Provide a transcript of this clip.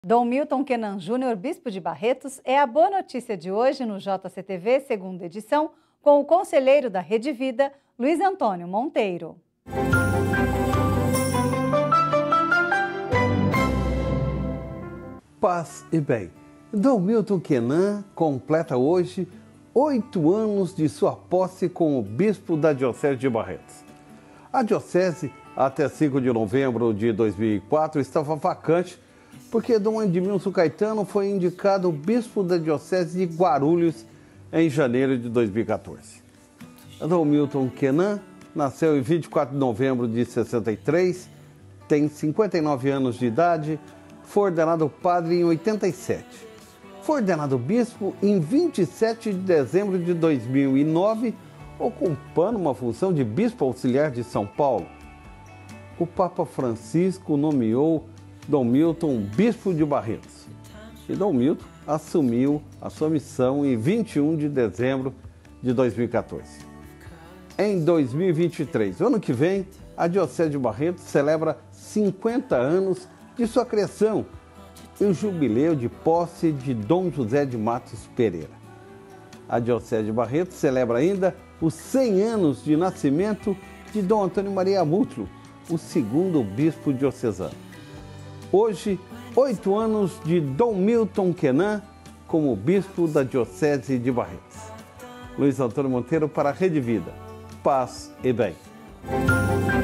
Dom Milton Kenan Júnior, bispo de Barretos, é a boa notícia de hoje no JCTV, segunda edição, com o conselheiro da Rede Vida, Luiz Antônio Monteiro. Paz e bem. Dom Milton Kenan completa hoje 8 anos de sua posse como bispo da Diocese de Barretos. A diocese, até 5 de novembro de 2004, estava vacante porque Dom Edmilson Caetano foi indicado bispo da Diocese de Guarulhos em janeiro de 2014. Dom Milton Kenan nasceu em 24 de novembro de 63, tem 59 anos de idade, foi ordenado padre em 87. Foi ordenado bispo em 27 de dezembro de 2009, ocupando uma função de bispo auxiliar de São Paulo. O Papa Francisco nomeou Dom Milton bispo de Barretos. E Dom Milton assumiu a sua missão em 21 de dezembro de 2014. Em 2023, o ano que vem, a Diocese de Barretos celebra 50 anos de sua criação e o jubileu de posse de Dom José de Matos Pereira. A Diocese de Barretos celebra ainda os 100 anos de nascimento de Dom Antônio Maria Mútulo, o segundo bispo diocesano. Hoje, 8 anos de Dom Milton Kenan como bispo da Diocese de Barretos. Luiz Antônio Monteiro para a Rede Vida. Paz e bem.